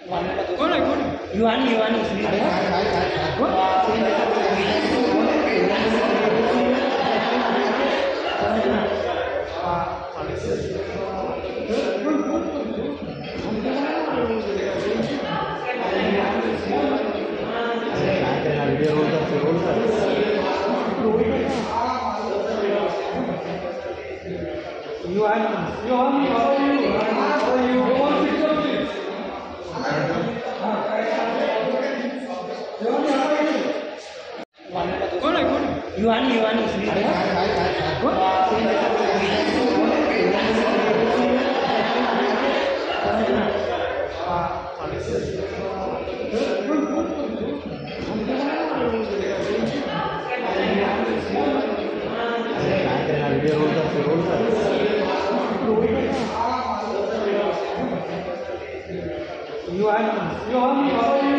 Good, good. Yohani, Yohani, how are you? How are you? One picture, please. Yohani, how are you? Good. Yohani, Yohani, how are you?